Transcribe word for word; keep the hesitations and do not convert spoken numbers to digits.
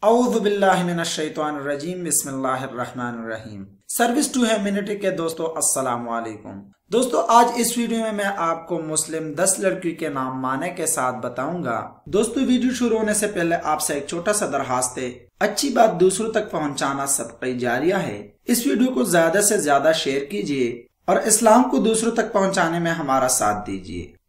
औज़ु बिल्लाहि मिनश्शैतानिर्रजीम बिस्मिल्लाहिर्रहमानिर्रहीम। Service to humanity के दोस्तों अस्सलाम वालेकुम। दोस्तों आज इस वीडियो में मैं आपको मुस्लिम दस लड़कियों के नाम माने के साथ बताऊंगा। दोस्तों वीडियो शुरू होने से पहले आपसे एक छोटा सा दरखास्त है, अच्छी बात दूसरों तक पहुंचाना सदक़े जारिया है। इस वीडियो को ज्यादा से ज्यादा शेयर कीजिए और इस्लाम को दूसरों तक पहुंचाने में हमारा साथ दीजिए।